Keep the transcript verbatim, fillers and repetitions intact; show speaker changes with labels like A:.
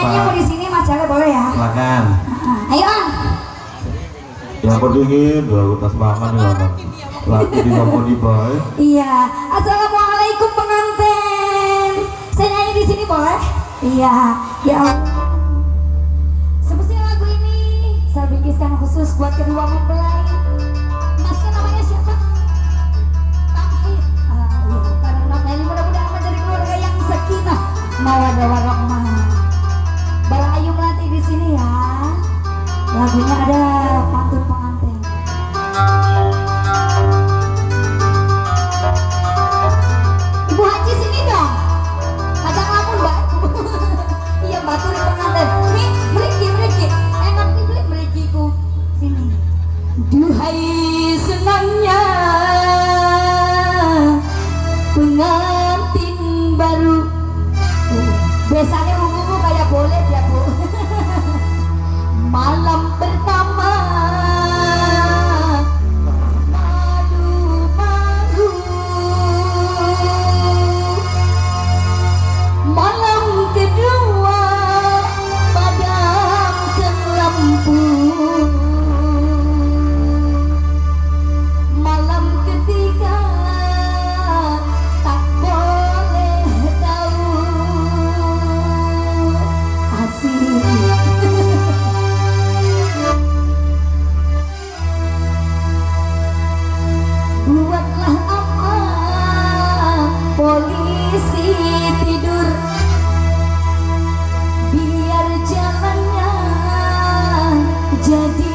A: nyanyi mau di sini Mas Jale boleh ya?
B: Silakan.
A: Ayo An.
B: Yang berdingin, dua tas makan nih mana? Lagi di bawah di bawah.
A: Iya. Assalamualaikum pengantin. Saya nyanyi di sini boleh? Iya. Ya. Semestinya lagu ini saya bikinkan khusus buat kedua mempelai. Masnya namanya siapa? Tamhid. Ah, iya. Karena ini mudah-mudahan menjadi keluarga yang sakinah, mawaddah warahmah. Bareng Ayu Melati di sini ya. Lagunya ada pantun pengantin. Ibu Haji sini dong. Ajak lamun mbak. Iya mbak turi pengantin. Nih meriki meriki. Enak nih beli merikiku. Sini. Duhai senangnya pengantin baru. Uh, biasanya ungu kayak boleh ya bu. Malam pertama malu-malu, malam kedua padamkan lampu, malam ketiga tak boleh tahu. Asik. Buatlah apa polisi tidur, biar jalannya jadi